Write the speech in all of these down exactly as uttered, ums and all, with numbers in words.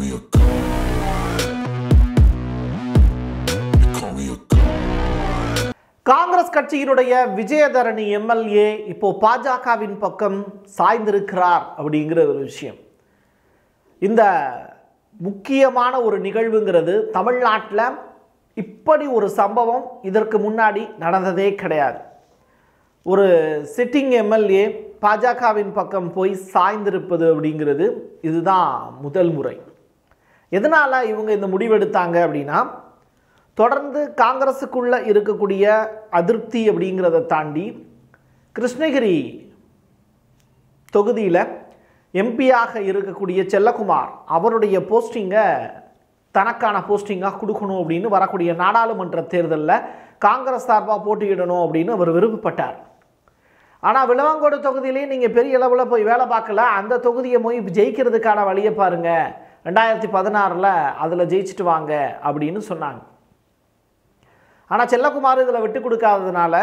me a god. You call me a god. Congress கட்சியினுடைய Vijayadharani MLA இப்போ பாஜகவின் பக்கம் சாய்ந்திருக்கிறார் அப்படிங்கிற ஒரு விஷயம். இந்த முக்கியமான ஒரு நிகழ்வுங்கிறது தமிழ்நாட்டில் இப்படி ஒரு சம்பவம் இதற்கு முன்னாடி நடந்ததே கிடையாது. ஒரு சிட்டிங் எம்எல்ஏ பாஜகவின் பக்கம் போய் சாய்ந்திருப்பது அப்படிங்கிறது இதுதான் முதல் முறை. எதனால் இவங்க இந்த முடிவெடுத்தாங்க அப்படின்னா, தொடர்ந்து காங்கிரஸுக்குள்ளே இருக்கக்கூடிய அதிருப்தி அப்படிங்கிறத தாண்டி கிருஷ்ணகிரி தொகுதியில் எம்பியாக இருக்கக்கூடிய செல்லகுமார் அவருடைய போஸ்டிங்கை தனக்கான போஸ்டிங்காக கொடுக்கணும் அப்படின்னு வரக்கூடிய நாடாளுமன்ற தேர்தலில் காங்கிரஸ் சார்பாக போட்டியிடணும் அப்படின்னு அவர் விருப்பப்பட்டார். ஆனால் விளவங்கோடு தொகுதியிலேயே நீங்கள் பெரிய அளவில் போய் வேலை பார்க்கல, அந்த தொகுதியை போய் ஜெயிக்கிறதுக்கான வழியை பாருங்கள், ரெண்டாயிரத்தி பதினாறில் அதில் ஜெயிச்சுட்டு வாங்க அப்படின்னு சொன்னாங்க. ஆனால் செல்லகுமார் இதில் விட்டு கொடுக்காததுனால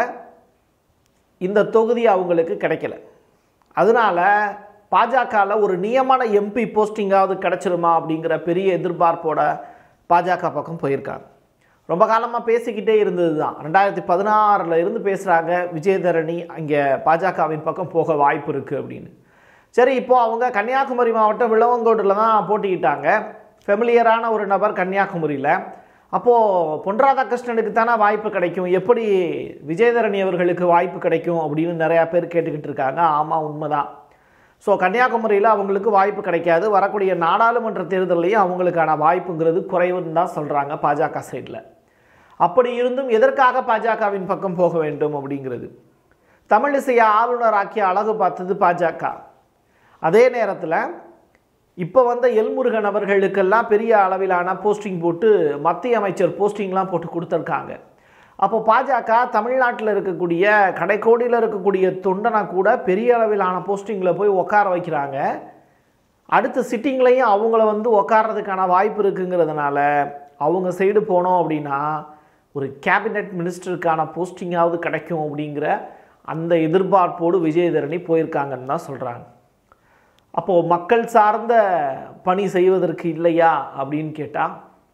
இந்த தொகுதி அவங்களுக்கு கிடைக்கல. அதனால் பாஜகவில் ஒரு நியமன எம்பி போஸ்டிங்காவது கிடச்சிருமா அப்படிங்கிற பெரிய எதிர்பார்ப்போட பாஜக பக்கம் போயிருக்காங்க. ரொம்ப காலமாக பேசிக்கிட்டே இருந்தது தான். ரெண்டாயிரத்தி பதினாறில் இருந்து பேசுகிறாங்க விஜயதரணி அங்கே பாஜகவின் பக்கம் போக வாய்ப்பு இருக்குது அப்படின்னு. சரி, இப்போது அவங்க கன்னியாகுமரி மாவட்டம் விளவங்கோடில் தான் போட்டிக்கிட்டாங்க. ஃபெமிலியரான ஒரு நபர் கன்னியாகுமரியில். அப்போது பொன் ராதாகிருஷ்ணனுக்கு தானே வாய்ப்பு கிடைக்கும், எப்படி விஜயதரணி அவர்களுக்கு வாய்ப்பு கிடைக்கும் அப்படின்னு நிறையா பேர் கேட்டுக்கிட்டு இருக்காங்க. ஆமாம், உண்மைதான். ஸோ கன்னியாகுமரியில் அவங்களுக்கு வாய்ப்பு கிடைக்காது. வரக்கூடிய நாடாளுமன்ற தேர்தலையும் அவங்களுக்கான வாய்ப்புங்கிறது குறைவுன்னு தான் சொல்கிறாங்க பாஜக சைடில். அப்படி இருந்தும் எதற்காக பாஜகவின் பக்கம் போக வேண்டும் அப்படிங்கிறது, தமிழிசையை ஆளுநராக்கி அழகு பார்த்தது பாஜக. அதே நேரத்தில் இப்போ வந்த எல்முருகன் அவர்களுக்கெல்லாம் பெரிய அளவிலான போஸ்டிங் போட்டு மத்திய அமைச்சர் போஸ்டிங்லாம் போட்டு கொடுத்துருக்காங்க. அப்போ பாஜக தமிழ்நாட்டில் இருக்கக்கூடிய கடைக்கோடியில் இருக்கக்கூடிய தொண்டனை கூட பெரிய அளவிலான போஸ்டிங்கில் போய் உட்கார வைக்கிறாங்க. அடுத்த சிட்டிங்லையும் அவங்கள வந்து உட்கார்றதுக்கான வாய்ப்பு இருக்குங்கிறதுனால அவங்க சைடு போனோம் அப்படின்னா ஒரு கேபினெட் மினிஸ்டருக்கான போஸ்டிங்காவது கிடைக்கும் அப்படிங்கிற அந்த எதிர்பார்ப்போடு விஜயதரணி போயிருக்காங்கன்னு தான் சொல்கிறாங்க. அப்போது மக்கள் சார்ந்த பணி செய்வதற்கு இல்லையா அப்படின்னு கேட்டால்,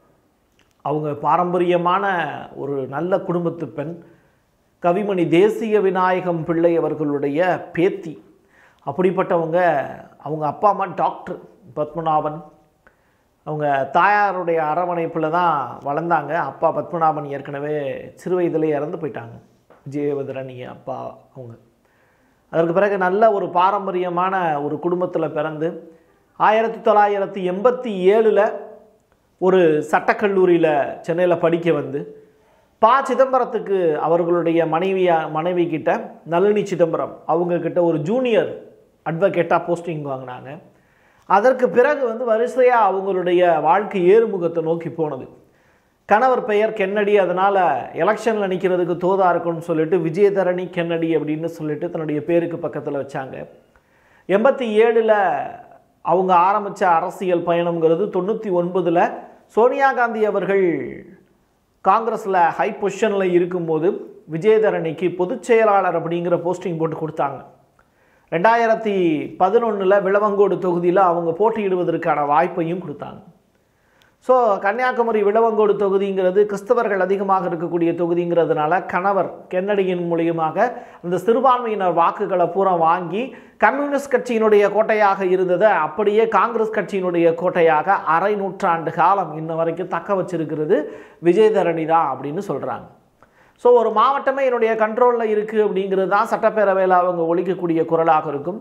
அவங்க பாரம்பரியமான ஒரு நல்ல குடும்பத்து பெண், கவிமணி தேசிய விநாயகம் பிள்ளை அவர்களுடைய பேத்தி. அப்படிப்பட்டவங்க, அவங்க அப்பா அம்மா டாக்டர் பத்மநாபன். அவங்க தாயாருடைய அரவணைப்பில் தான் வளர்ந்தாங்க. அப்பா பத்மநாபன் ஏற்கனவே சிறு வயதிலே இறந்து போயிட்டாங்க, விஜயதரணி அப்பா அவங்க. அதற்கு பிறகு நல்ல ஒரு பாரம்பரியமான ஒரு குடும்பத்தில் பிறந்து ஆயிரத்தி தொள்ளாயிரத்தி எண்பத்தி ஏழில் ஒரு சட்டக்கல்லூரியில் சென்னையில் படிக்க வந்து ப சிதம்பரத்துக்கு அவர்களுடைய மனைவியா மனைவி கிட்ட நளினி சிதம்பரம் அவங்கக்கிட்ட ஒரு ஜூனியர் அட்வொகேட்டாக போஸ்டிங் வாங்கினாங்க. அதற்கு பிறகு வந்து வரிசையாக அவங்களுடைய வாழ்க்கை ஏறுமுகத்தை நோக்கி போனது. கணவர் பெயர் கென்னடி, அதனால் எலெக்ஷனில் நிற்கிறதுக்கு தோதா இருக்குன்னு சொல்லிட்டு விஜயதரணி கென்னடி அப்படின்னு சொல்லிட்டு தன்னுடைய பேருக்கு பக்கத்தில் வச்சாங்க. எண்பத்தி ஏழில் அவங்க ஆரம்பித்த அரசியல் பயணம்ங்கிறது தொண்ணூற்றி ஒன்பதில் சோனியா காந்தி அவர்கள் காங்கிரஸில் ஹை பொசிஷனில் இருக்கும்போது விஜயதரணிக்கு பொதுச் செயலாளர் அப்படிங்கிற போஸ்டிங் போட்டு கொடுத்தாங்க. ரெண்டாயிரத்தி பதினொன்றில் விளவங்கோடு தொகுதியில் அவங்க போட்டியிடுவதற்கான வாய்ப்பையும் கொடுத்தாங்க. ஸோ கன்னியாகுமரி விளவங்கோடு தொகுதிங்கிறது கிறிஸ்தவர்கள் அதிகமாக இருக்கக்கூடிய தொகுதிங்கிறதுனால கணவர் கென்னடியின் மூலியமாக அந்த சிறுபான்மையினர் வாக்குகளை பூரா வாங்கி கம்யூனிஸ்ட் கட்சியினுடைய கோட்டையாக இருந்ததை அப்படியே காங்கிரஸ் கட்சியினுடைய கோட்டையாக அரை நூற்றாண்டு காலம் இன்ன வரைக்கும் தக்க வச்சிருக்கிறது விஜயதரணி தான் அப்படின்னு சொல்கிறாங்க. ஸோ ஒரு மாவட்டமே என்னுடைய கண்ட்ரோலில் இருக்குது அப்படிங்கிறது தான் சட்டப்பேரவையில் அவங்க ஒழிக்கக்கூடிய குரலாக இருக்கும்.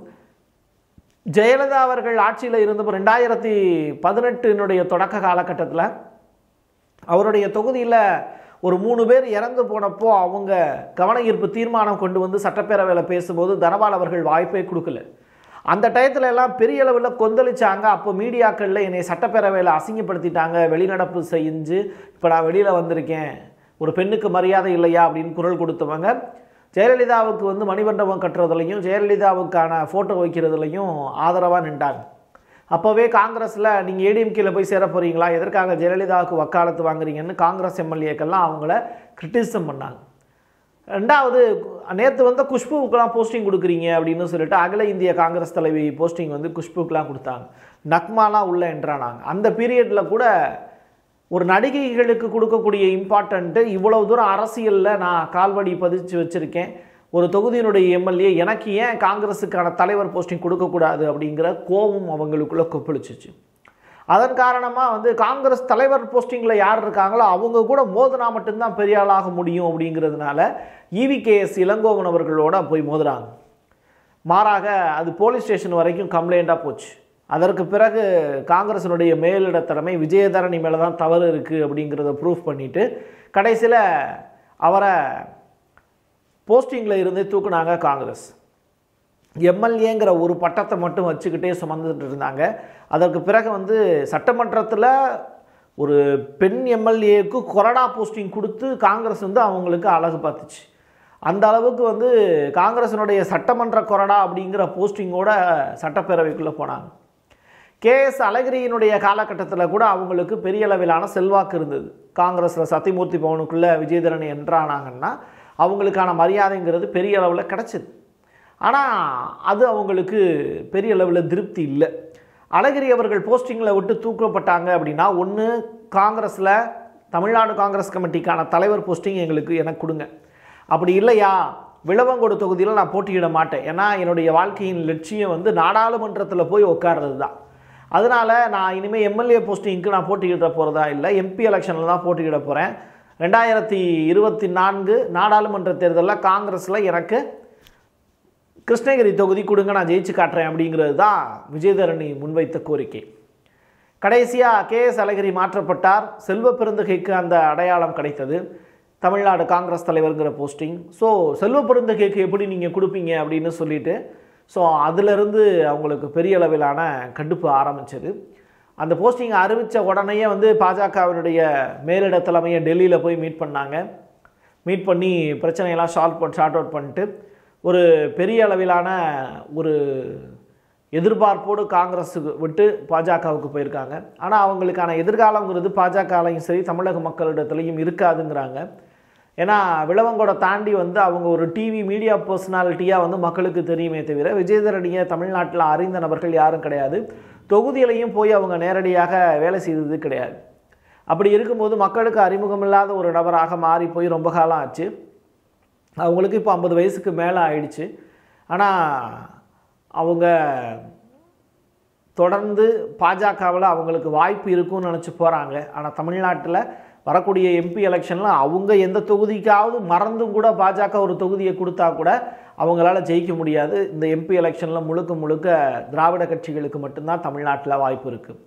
ஜெயலலிதா அவர்கள் ஆட்சியில் இருந்தப்போ ரெண்டாயிரத்தி பதினெட்டினுடைய தொடக்க காலகட்டத்தில் அவருடைய தொகுதியில் ஒரு மூணு பேர் இறந்து போனப்போ அவங்க கவன ஈர்ப்பு தீர்மானம் கொண்டு வந்து சட்டப்பேரவையில் பேசும்போது தனபால் அவர்கள் வாய்ப்பே கொடுக்கல. அந்த டயத்தில் எல்லாம் பெரிய அளவில் கொந்தளிச்சாங்க. அப்போ மீடியாக்களில் என்னை சட்டப்பேரவையில் அசிங்கப்படுத்திட்டாங்க, வெளிநடப்பு செஞ்சு இப்போ நான் வெளியில் வந்திருக்கேன், ஒரு பெண்ணுக்கு மரியாதை இல்லையா அப்படின்னு குரல் கொடுத்தவங்க ஜெயலலிதாவுக்கு வந்து மணிமண்டபம் கட்டுறதுலையும் ஜெயலலிதாவுக்கான ஃபோட்டோ வைக்கிறதுலையும் ஆதரவாக நின்றாங்க. அப்போவே காங்கிரஸில் நீங்கள் ஏடிஎம்கேல போய் சேர போகிறீங்களா, எதற்காக ஜெயலலிதாவுக்கு வக்காலத்து வாங்குறீங்கன்னு காங்கிரஸ் எம்எல்ஏக்கெல்லாம் அவங்கள கிரிட்டிசிசம் பண்ணாங்க. ரெண்டாவது, நேற்று வந்து குஷ்புவுக்கெலாம் போஸ்டிங் கொடுக்குறீங்க அப்படின்னு சொல்லிட்டு அகில இந்திய காங்கிரஸ் தலைவி போஸ்டிங் வந்து குஷ்புக்கெலாம் கொடுத்தாங்க. நக்மாலாம் உள்ளே என்றானாங்க. அந்த பீரியடில் கூட ஒரு நடிகைகளுக்கு கொடுக்கக்கூடிய இம்பார்ட்டண்ட்டு இவ்வளவு தூரம் அரசியலில் நான் கால்வடி பதிச்சு வச்சுருக்கேன், ஒரு தொகுதியினுடைய எம்எல்ஏ எனக்கு ஏன் காங்கிரஸுக்கான தலைவர் போஸ்டிங் கொடுக்கக்கூடாது அப்படிங்கிற கோபம் அவங்களுக்குள்ளே கொப்பளிச்சிச்சு. அதன் காரணமாக வந்து காங்கிரஸ் தலைவர் போஸ்டிங்கில் யார் இருக்காங்களோ அவங்க கூட மோதினா மட்டும்தான் பெரிய ஆளாக முடியும் அப்படிங்கிறதுனால இவிகேஎஸ் இளங்கோவன் அவர்களோட போய் மோதுறாங்க. மாறாக அது போலீஸ் ஸ்டேஷன் வரைக்கும் கம்ப்ளைண்ட்டாக போச்சு. அதற்கு பிறகு காங்கிரஸினுடைய மேலிட தலைமை விஜயதரணி மேலே தான் தவறு இருக்குது அப்படிங்கிறத ப்ரூஃப் பண்ணிவிட்டு கடைசியில் அவரை போஸ்டிங்கில் இருந்து தூக்குனாங்க காங்கிரஸ். எம்எல்ஏங்கிற ஒரு பட்டத்தை மட்டும் வச்சுக்கிட்டே சுமந்துட்டு இருந்தாங்க. அதற்கு பிறகு வந்து சட்டமன்றத்தில் ஒரு பெண் எம்எல்ஏக்கு கொறடா போஸ்டிங் கொடுத்து காங்கிரஸ் வந்து அவங்களுக்கு அழகு பார்த்துச்சு. அந்த அளவுக்கு வந்து காங்கிரஸினுடைய சட்டமன்ற கொறடா அப்படிங்கிற போஸ்டிங்கோட சட்டப்பேரவைக்குள்ளே போனாங்க. கேஎஸ் அழகிரியினுடைய காலகட்டத்தில் கூட அவங்களுக்கு பெரிய அளவிலான செல்வாக்கு இருந்தது. காங்கிரஸில் சத்தியமூர்த்தி பவனுக்குள்ளே விஜயதரணி என்றானாங்கன்னா அவங்களுக்கான மரியாதைங்கிறது பெரிய அளவில் கிடச்சிது. ஆனால் அது அவங்களுக்கு பெரிய அளவில் திருப்தி இல்லை. அழகிரி அவர்கள் போஸ்டிங்கில் விட்டு தூக்கப்பட்டாங்க அப்படின்னா, ஒன்று காங்கிரஸில் தமிழ்நாடு காங்கிரஸ் கமிட்டிக்கான தலைவர் போஸ்டிங் எங்களுக்கு எனக்கு கொடுங்க, அப்படி இல்லையா விளவங்கோடு தொகுதியில் நான் போட்டியிட மாட்டேன், ஏன்னா என்னுடைய வாழ்க்கையின் லட்சியம் வந்து நாடாளுமன்றத்தில் போய் உட்கார்றது தான். அதனால் நான் இனிமேல் எம்எல்ஏ போஸ்டிங்க்கு நான் போட்டியிட போகிறதா இல்லை, எம்பி எலெக்ஷனில் தான் போட்டியிட போகிறேன். ரெண்டாயிரத்தி இருபத்தி நான்கு நாடாளுமன்ற தேர்தலில் காங்கிரஸில் எனக்கு கிருஷ்ணகிரி தொகுதி கொடுங்க, நான் ஜெயிச்சு காட்டுறேன் அப்படிங்கிறது தான் விஜயதரணி முன்வைத்த கோரிக்கை. கடைசியாக கேஎஸ் அழகிரி மாற்றப்பட்டார். செல்வ பெருந்தகைக்கு அந்த அடையாளம் கிடைத்தது, தமிழ்நாடு காங்கிரஸ் தலைவருங்கிற போஸ்டிங். ஸோ செல்வ பெருந்தகைக்கு எப்படி நீங்கள் கொடுப்பீங்க அப்படின்னு சொல்லிட்டு ஸோ அதிலிருந்து அவங்களுக்கு பெரிய அளவிலான கடுப்பு ஆரம்பித்தது. அந்த போஸ்டிங்கை அறிவித்த உடனேயே வந்து பாஜகவினுடைய மேலிட தலைமையை டெல்லியில் போய் மீட் பண்ணாங்க. மீட் பண்ணி பிரச்சனையெல்லாம் சால்வ் பண்ணி ஷார்ட் அவுட் பண்ணிட்டு ஒரு பெரிய அளவிலான ஒரு எதிர்பார்ப்போடு காங்கிரஸுக்கு விட்டு பாஜகவுக்கு போயிருக்காங்க. ஆனால் அவங்களுக்கான எதிர்காலங்கிறது பாஜகலையும் சரி தமிழக மக்களிடத்துலையும் இருக்காதுங்கிறாங்க. ஏன்னா விளவங்கோட தாண்டி வந்து அவங்க ஒரு டிவி மீடியா பர்சனாலிட்டியாக வந்து மக்களுக்கு தெரியுமே தவிர விஜயதரணியை தமிழ்நாட்டில் அறிந்த நபர்கள் யாரும் கிடையாது. தொகுதியிலையும் போய் அவங்க நேரடியாக வேலை செய்தது கிடையாது. அப்படி இருக்கும்போது மக்களுக்கு அறிமுகமில்லாத ஒரு நபராக மாறி போய் ரொம்ப காலம் ஆச்சு. அவங்களுக்கு இப்போ ஐம்பது வயசுக்கு மேலே ஆயிடுச்சு. ஆனால் அவங்க தொடர்ந்து பாஜகவில் அவங்களுக்கு வாய்ப்பு இருக்குன்னு நினச்சி போகிறாங்க. ஆனால் தமிழ்நாட்டில் வரக்கூடிய எம்பி எலெக்ஷனில் அவங்க எந்த தொகுதிக்காவது மறந்தும் கூட பாஜக ஒரு தொகுதியை கொடுத்தா கூட அவங்களால ஜெயிக்க முடியாது. இந்த எம்பி எலெக்ஷனில் முழுக்க முழுக்க திராவிட கட்சிகளுக்கு மட்டும்தான் தமிழ்நாட்டில் வாய்ப்பு இருக்குது.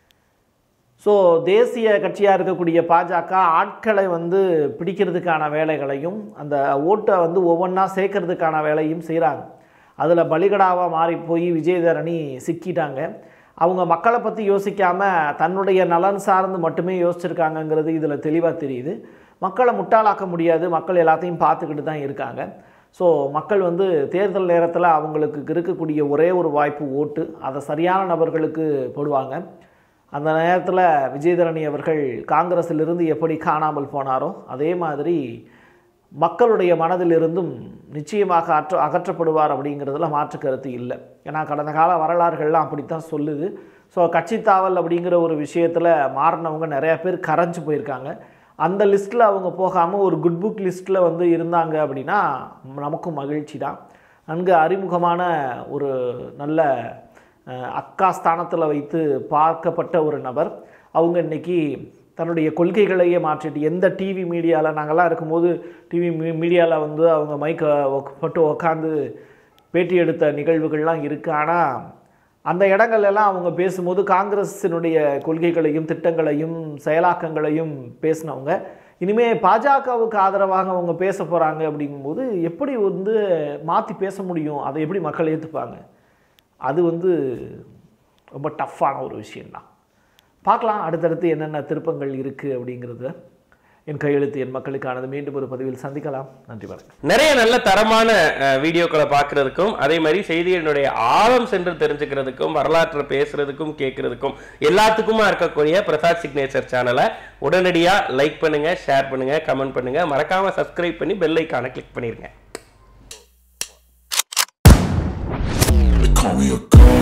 ஸோ தேசிய கட்சியாக இருக்கக்கூடிய பாஜக ஆட்களை வந்து பிடிக்கிறதுக்கான வேலைகளையும் அந்த ஓட்டை வந்து ஒவ்வொன்றா சேர்க்கறதுக்கான வேலையும் செய்கிறாங்க. அதில் பலிகடாவாக மாறி போய் விஜயதரணி சிக்கிட்டாங்க. அவங்க மக்களை பற்றி யோசிக்காமல் தன்னுடைய நலன் சார்ந்து மட்டுமே யோசிச்சிருக்காங்கங்கிறது இதில் தெளிவாக தெரியுது. மக்களை முட்டாளாக்க முடியாது, மக்கள் எல்லாத்தையும் பார்த்துக்கிட்டு தான் இருக்காங்க. ஸோ மக்கள் வந்து தேர்தல் நேரத்தில் அவங்களுக்கு இருக்கக்கூடிய ஒரே ஒரு வாய்ப்பு ஓட்டு, அதை சரியான நபர்களுக்கு போடுவாங்க. அந்த நேரத்தில் விஜயதரணி அவர்கள் காங்கிரஸிலிருந்து எப்படி காணாமல் போனாரோ அதே மாதிரி மக்களுடைய மனதிலிருந்தும் நிச்சயமாக அற்ற அகற்றப்படுவார் அப்படிங்கிறதுல மாற்று கருத்து இல்லை. ஏன்னா கடந்த கால வரலாறுகள்லாம் அப்படித்தான் சொல்லுது. ஸோ கட்சி தாவல் அப்படிங்கிற ஒரு விஷயத்தில் மாறினவங்க நிறையா பேர் கரைஞ்சு போயிருக்காங்க. அந்த லிஸ்ட்டில் அவங்க போகாமல் ஒரு குட் புக் லிஸ்ட்டில் வந்து இருந்தாங்க அப்படின்னா நமக்கும் மகிழ்ச்சி தான். நன்கு அறிமுகமான ஒரு நல்ல அக்கா ஸ்தானத்தில் வைத்து பார்க்கப்பட்ட ஒரு நபர். அவங்க இன்றைக்கி தன்னுடைய கொள்கைகளையே மாற்றிட்டு எந்த டிவி மீடியாவில் நாங்கள்லாம் இருக்கும்போது டிவி மீ மீடியாவில் வந்து அவங்க மைக்கை போட்டு உக்காந்து பேட்டி எடுத்த நிகழ்வுகள்லாம் இருக்குது. ஆனால் அந்த இடங்கள்லாம் அவங்க பேசும்போது காங்கிரஸினுடைய கொள்கைகளையும் திட்டங்களையும் செயலாக்கங்களையும் பேசினவங்க இனிமேல் பாஜகவுக்கு ஆதரவாக அவங்க பேச போகிறாங்க. அப்படிங்கும்போது எப்படி வந்து மாற்றி பேச முடியும், அதை எப்படி மக்கள் ஏற்றுப்பாங்க? அது வந்து ரொம்ப டஃப்பான ஒரு விஷயந்தான். பார்க்கலாம் அடுத்தடுத்து என்னென்ன திருப்பங்கள் இருக்குது அப்படிங்கிறது. என் கையெழுத்து என் மக்களுக்கானது. மீண்டும் ஒரு பதிவில் சந்திக்கலாம். நன்றி வணக்கம். நிறைய நல்ல தரமான வீடியோக்களை பார்க்கறதுக்கும் அதே மாதிரி செய்தியினுடைய ஆழம் சென்று தெரிஞ்சுக்கிறதுக்கும் வரலாற்றை பேசுறதுக்கும் கேட்கறதுக்கும் எல்லாத்துக்குமா இருக்கக்கூடிய பிரசாத் சிக்னேச்சர் சேனலை உடனடியாக லைக் பண்ணுங்க, ஷேர் பண்ணுங்க, கமெண்ட் பண்ணுங்க, மறக்காம சப்ஸ்கிரைப் பண்ணி பெல் ஐகானை கிளிக் பண்ணிருங்க. Call me a god.